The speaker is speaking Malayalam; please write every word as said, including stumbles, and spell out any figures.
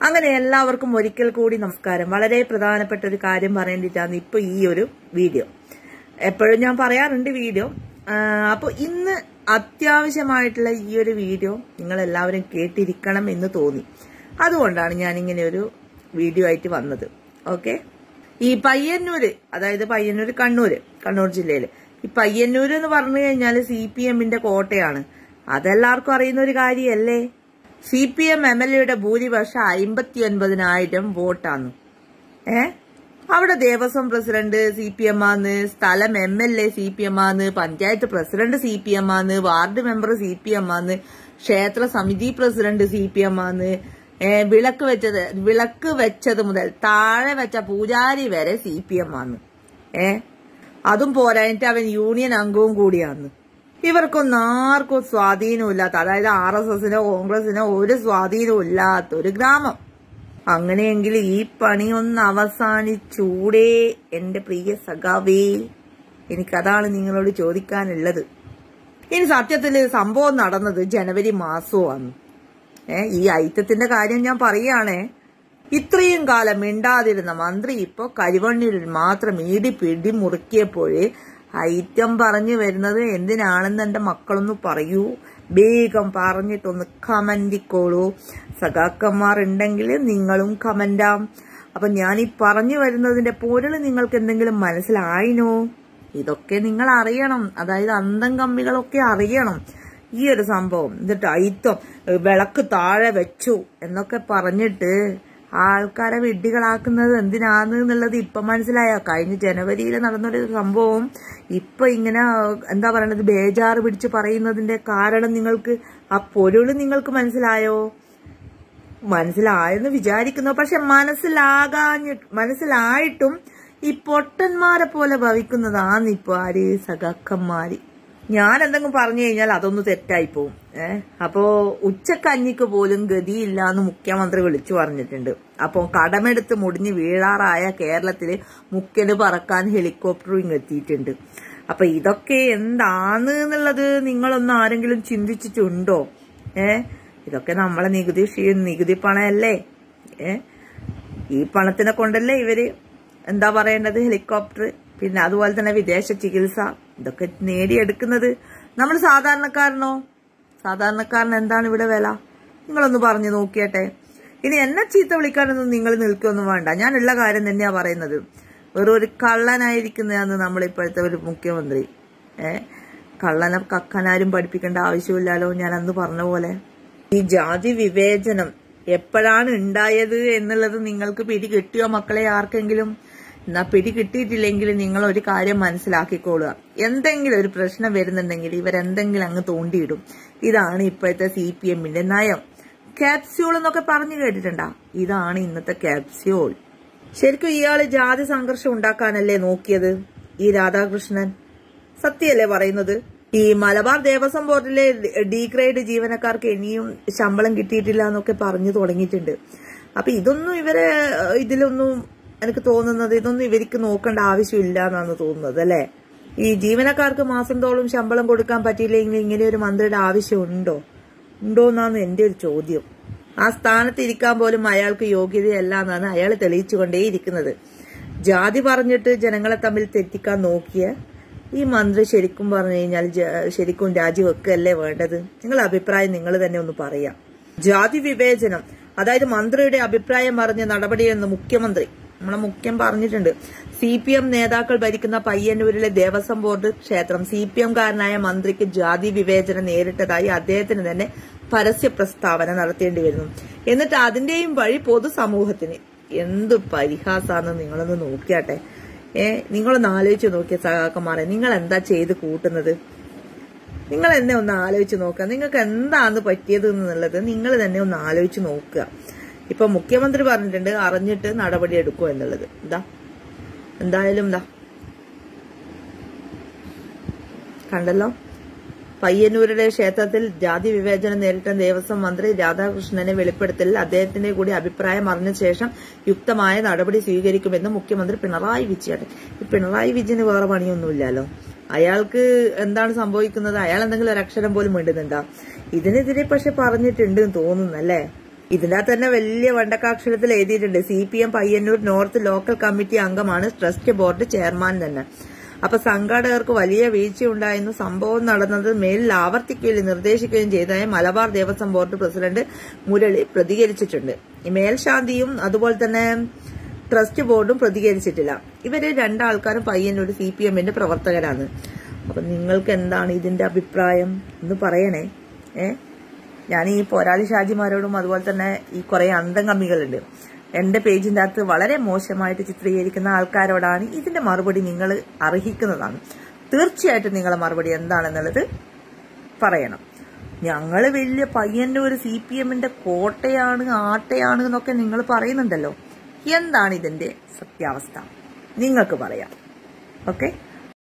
അങ്ങനെ എല്ലാവർക്കും ഒരിക്കൽ കൂടി നമസ്കാരം. വളരെ പ്രധാനപ്പെട്ട ഒരു കാര്യം പറയേണ്ടിട്ടാണ് ഇപ്പൊ ഈ ഒരു വീഡിയോ. എപ്പോഴും ഞാൻ പറയാറുണ്ട് വീഡിയോ. അപ്പൊ ഇന്ന് അത്യാവശ്യമായിട്ടുള്ള ഈ ഒരു വീഡിയോ നിങ്ങൾ എല്ലാവരും കേട്ടിരിക്കണം എന്ന് തോന്നി. അതുകൊണ്ടാണ് ഞാൻ ഇങ്ങനെ ഒരു വീഡിയോ ആയിട്ട് വന്നത്. ഓക്കെ, ഈ പയ്യന്നൂര്, അതായത് പയ്യന്നൂര് കണ്ണൂര്, കണ്ണൂർ ജില്ലയില് ഈ പയ്യന്നൂര് എന്ന് പറഞ്ഞു കഴിഞ്ഞാല് സി പി എമ്മിന്റെ കോട്ടയാണ്. അതെല്ലാവർക്കും അറിയുന്ന ഒരു കാര്യമല്ലേ. C P M M L എയുടെ ഭൂരിപക്ഷം അമ്പത്തി ഒൻപതിനായിരം വോട്ടാണ്. ഏ അവിടെ Devaswom president C P M ആണ്, സ്ഥലം M L A C P M ആണ്, panchayat president C P M ആണ്, ward member C P M ആണ്, ക്ഷേത്ര സമിതി പ്രസിഡന്റ് സി പി എം ആണ്, ഏഹ് വിളക്ക് വെച്ചത് വിളക്ക് വെച്ചത് മുതൽ താഴെ വെച്ച പൂജാരി വരെ സി പി എം ആണ്. ഏ അതും പോരായിട്ട് അവൻ യൂണിയൻ അംഗവും കൂടിയാണ്. ഇവർക്കൊന്നും ആർക്കും സ്വാധീനമില്ലാത്ത, അതായത് ആർ എസ് എസിനോ കോൺഗ്രസിനോ ഒരു സ്വാധീനവും ഇല്ലാത്ത ഒരു ഗ്രാമം. അങ്ങനെയെങ്കിൽ ഈ പണിയൊന്ന് അവസാനിച്ചൂടെ എന്റെ പ്രിയ സഖാവേ? എനിക്കതാണ് നിങ്ങളോട് ചോദിക്കാനുള്ളത്. ഇനി സത്യത്തില് സംഭവം നടന്നത് ജനുവരി മാസമാണ്. ഏ ഈ ഐറ്റത്തിന്റെ കാര്യം ഞാൻ പറയുകയാണേ. ഇത്രയും കാലം മിണ്ടാതിരുന്ന മന്ത്രി ഇപ്പൊ കരിവണ്ണൂരിൽ മാത്രം ഈടി പിടി മുറുക്കിയപ്പോഴേ ഐറ്റം പറഞ്ഞു വരുന്നത് എന്തിനാണെന്ന് എന്റെ മക്കളൊന്ന് പറയൂ. വേഗം പറഞ്ഞിട്ടൊന്ന് കമന്റിക്കോളൂ. സഖാക്കന്മാർ ഉണ്ടെങ്കിൽ നിങ്ങളും കമന്റാം. അപ്പൊ ഞാൻ ഈ പറഞ്ഞു വരുന്നതിന്റെ പൊരുള് നിങ്ങൾക്ക് എന്തെങ്കിലും മനസ്സിലായിനോ? ഇതൊക്കെ നിങ്ങൾ അറിയണം. അതായത് അന്തം കമ്മികളൊക്കെ അറിയണം ഈ ഒരു സംഭവം. എന്നിട്ട് ഐറ്റം വിളക്ക് താഴെ വെച്ചു എന്നൊക്കെ പറഞ്ഞിട്ട് ആൾക്കാരെ വിഡ്ഢികളാക്കുന്നത് എന്തിനാന്ന് എന്നുള്ളത് ഇപ്പൊ മനസ്സിലായോ? കഴിഞ്ഞ ജനുവരിയിൽ നടന്നൊരു സംഭവം ഇപ്പൊ ഇങ്ങനെ എന്താ പറയണത്, ബേജാറ് പിടിച്ച് പറയുന്നതിന്റെ കാരണം നിങ്ങൾക്ക്, ആ പൊരുള് നിങ്ങൾക്ക് മനസ്സിലായോ? മനസ്സിലായെന്ന് വിചാരിക്കുന്നു. പക്ഷെ മനസ്സിലാകാഞ്ഞ മനസ്സിലായിട്ടും ഈ പൊട്ടന്മാരെ പോലെ ഭവിക്കുന്നതാണ് ഇപ്പൊ ആര്? സഖാക്കന്മാര്. ഞാൻ എന്തെങ്കിലും പറഞ്ഞു കഴിഞ്ഞാൽ അതൊന്ന് തെറ്റായി പോവും. ഏഹ് അപ്പോ ഉച്ചക്കഞ്ഞിക്ക് പോലും ഗതിയില്ല എന്ന് മുഖ്യമന്ത്രി വിളിച്ചു പറഞ്ഞിട്ടുണ്ട്. അപ്പൊ കടമെടുത്ത് മുടിഞ്ഞ് വീഴാറായ കേരളത്തില് മുക്കന് പറക്കാൻ ഹെലികോപ്റ്ററും എത്തിയിട്ടുണ്ട്. അപ്പൊ ഇതൊക്കെ എന്താണ് എന്നുള്ളത് നിങ്ങളൊന്നും ആരെങ്കിലും ചിന്തിച്ചിട്ടുണ്ടോ? ഏഹ് ഇതൊക്കെ നമ്മളെ നികുതി നികുതി പണമല്ലേ? ഏഹ് ഈ പണത്തിനെ കൊണ്ടല്ലേ ഇവര് എന്താ പറയേണ്ടത്, ഹെലികോപ്റ്റർ, പിന്നെ അതുപോലെ തന്നെ വിദേശ ചികിത്സ, ഇതൊക്കെ നേടിയെടുക്കുന്നത്. നമ്മൾ സാധാരണക്കാരനോ? സാധാരണക്കാരൻ എന്താണ് ഇവിടെ വില? നിങ്ങളൊന്ന് പറഞ്ഞു നോക്കിയട്ടെ. ഇനി എന്നെ ചീത്ത വിളിക്കാനൊന്നും നിങ്ങൾ നിൽക്കൊന്നും വേണ്ട. ഞാൻ ഉള്ള കാര്യം തന്നെയാ പറയുന്നത്. വെറും ഒരു കള്ളനായിരിക്കുന്നതാണ് നമ്മളിപ്പോഴത്തെ ഒരു മുഖ്യമന്ത്രി. ഏഹ് കള്ളനെ കക്കനാരും പഠിപ്പിക്കേണ്ട ആവശ്യമില്ലല്ലോ. ഞാൻ അന്ന് പറഞ്ഞ പോലെ ഈ ജാതി വിവേചനം എപ്പോഴാണ് ഉണ്ടായത് എന്നുള്ളത് നിങ്ങൾക്ക് പിടി കിട്ടിയോ മക്കളെ? ആർക്കെങ്കിലും? എന്നാ പിടി കിട്ടിയിട്ടില്ലെങ്കിൽ നിങ്ങൾ ഒരു കാര്യം മനസ്സിലാക്കിക്കോളുക. എന്തെങ്കിലും ഒരു പ്രശ്നം വരുന്നുണ്ടെങ്കിൽ ഇവരെന്തെങ്കിലും അങ്ങ് തോണ്ടിയിടും. ഇതാണ് ഇപ്പോഴത്തെ സി പി എമ്മിന്റെ നയം. ക്യാപ്സ്യൂൾ എന്നൊക്കെ പറഞ്ഞു കേട്ടിട്ടുണ്ടാ? ഇതാണ് ഇന്നത്തെ ക്യാപ്സ്യൂൾ. ശരിക്കും ഇയാള് ജാതി സംഘർഷം ഉണ്ടാക്കാനല്ലേ നോക്കിയത് ഈ രാധാകൃഷ്ണൻ? സത്യമല്ലേ പറയുന്നത്? ഈ മലബാർ ദേവസ്വം ബോർഡിലെ ഡി ഗ്രേഡ് ജീവനക്കാർക്ക് ഇനിയും ശമ്പളം കിട്ടിയിട്ടില്ല എന്നൊക്കെ പറഞ്ഞു തുടങ്ങിയിട്ടുണ്ട്. അപ്പൊ ഇതൊന്നും ഇവരെ ഇതിലൊന്നും എനിക്ക് തോന്നുന്നത് ഇതൊന്നും ഇവർക്ക് നോക്കേണ്ട ആവശ്യമില്ല എന്നാണ് തോന്നുന്നത് അല്ലെ? ഈ ജീവനക്കാർക്ക് മാസം തോറും ശമ്പളം കൊടുക്കാൻ പറ്റിയില്ലെങ്കിൽ ഇങ്ങനെ ഒരു മന്ത്രിയുടെ ആവശ്യമുണ്ടോ ഉണ്ടോ എന്നാണ് എന്റെ ഒരു ചോദ്യം. ആ സ്ഥാനത്ത് ഇരിക്കാൻ പോലും അയാൾക്ക് യോഗ്യതയല്ല എന്നാണ് അയാൾ തെളിയിച്ചുകൊണ്ടേയിരിക്കുന്നത്. ജാതി പറഞ്ഞിട്ട് ജനങ്ങളെ തമ്മിൽ തെറ്റിക്കാൻ നോക്കിയ ഈ മന്ത്രി ശരിക്കും പറഞ്ഞു കഴിഞ്ഞാൽ ശരിക്കും രാജിവെക്കല്ലേ വേണ്ടത്? നിങ്ങളുടെ അഭിപ്രായം നിങ്ങൾ തന്നെ ഒന്ന് പറയാം. ജാതി വിവേചനം, അതായത് മന്ത്രിയുടെ അഭിപ്രായം പറഞ്ഞ നടപടിയെന്ന് മുഖ്യമന്ത്രി നമ്മളെ മുഖ്യം പറഞ്ഞിട്ടുണ്ട്. സി പി എം നേതാക്കൾ ഭരിക്കുന്ന പയ്യന്നൂരിലെ ദേവസ്വം ബോർഡ് ക്ഷേത്രം സി പി എംകാരനായ മന്ത്രിക്ക് ജാതി വിവേചനം നേരിട്ടതായി അദ്ദേഹത്തിന് തന്നെ പരസ്യ പ്രസ്താവന നടത്തേണ്ടി വരുന്നു. എന്നിട്ട് അതിന്റെയും വഴി പൊതുസമൂഹത്തിന്. എന്ത് പരിഹാസാന്ന് നിങ്ങളൊന്ന് നോക്കിയാട്ടെ. ഏ നിങ്ങളൊന്ന് ആലോചിച്ച് നോക്കിയ സഖാക്കന്മാരെ, നിങ്ങൾ എന്താ ചെയ്ത് കൂട്ടുന്നത്? നിങ്ങൾ എന്നെ ഒന്ന് ആലോചിച്ച് നോക്കുക. നിങ്ങൾക്ക് എന്താന്ന് പറ്റിയത് എന്നുള്ളത് നിങ്ങൾ തന്നെ ഒന്ന് ആലോചിച്ച് നോക്കുക. ഇപ്പൊ മുഖ്യമന്ത്രി പറഞ്ഞിട്ടുണ്ട് അറിഞ്ഞിട്ട് നടപടി എടുക്കും എന്നുള്ളത്. എന്താ എന്തായാലും എന്താ കണ്ടല്ലോ. പയ്യന്നൂരിലെ ക്ഷേത്രത്തിൽ ജാതി വിവേചനം നേരിട്ട ദേവസ്വം മന്ത്രി രാധാകൃഷ്ണനെ വെളിപ്പെടുത്തലിൽ അദ്ദേഹത്തിന്റെ കൂടി അഭിപ്രായം അറിഞ്ഞ ശേഷം യുക്തമായ നടപടി സ്വീകരിക്കുമെന്ന് മുഖ്യമന്ത്രി പിണറായി വിജയൻ. ഈ പിണറായി വിജയന് വേറെ പണിയൊന്നുമില്ലല്ലോ. അയാൾക്ക് എന്താണ് സംഭവിക്കുന്നത്? അയാൾ എന്തെങ്കിലും ഒരു അക്ഷരം പോലും വേണ്ടുന്നുണ്ടോ? ഇതിനെതിരെ പക്ഷെ പറഞ്ഞിട്ടുണ്ട് തോന്നുന്നല്ലേ. ഇതിനകത്ത് തന്നെ വലിയ വണ്ടക്കാക്ഷരത്തിൽ എഴുതിയിട്ടുണ്ട്. C P M Payyanur north local committee അംഗമാണ്, ട്രസ്റ്റ് ബോർഡ് ചെയർമാൻ തന്നെ. അപ്പൊ സംഘാടകർക്ക് വലിയ വീഴ്ചയുണ്ടായെന്നും സംഭവം നടന്നത് മേലിൽ ആവർത്തിക്കുകയും നിർദ്ദേശിക്കുകയും ചെയ്തതായി മലബാർ ദേവസ്വം ബോർഡ് പ്രസിഡന്റ് മുരളി പ്രതികരിച്ചിട്ടുണ്ട്. മേൽശാന്തിയും അതുപോലെ തന്നെ ട്രസ്റ്റ് ബോർഡും പ്രതികരിച്ചിട്ടില്ല. ഇവര് രണ്ടാൾക്കാരും പയ്യന്നൂർ സി പി എമ്മിന്റെ പ്രവർത്തകരാണ്. അപ്പൊ നിങ്ങൾക്ക് എന്താണ് ഇതിന്റെ അഭിപ്രായം എന്ന് പറയണേ. ഏഹ് ഞാൻ ഈ പോരാളി ഷാജിമാരോടും അതുപോലെ തന്നെ ഈ കുറെ അന്തംഗമികളുണ്ട് എന്റെ പേജിന്റെ അകത്ത് വളരെ മോശമായിട്ട് ചിത്രീകരിക്കുന്ന ആൾക്കാരോടാണ് ഇതിന്റെ മറുപടി നിങ്ങൾ അർഹിക്കുന്നതാണ്. തീർച്ചയായിട്ടും നിങ്ങളെ മറുപടി എന്താണെന്നുള്ളത് പറയണം. ഞങ്ങള് വലിയ പയ്യന്നൂർ സി പി എമ്മിന്റെ കോട്ടയാണ് ആട്ടയാണ് എന്നൊക്കെ നിങ്ങൾ പറയുന്നുണ്ടല്ലോ. എന്താണ് ഇതിന്റെ സത്യാവസ്ഥ നിങ്ങൾക്ക് പറയാം. ഓക്കെ.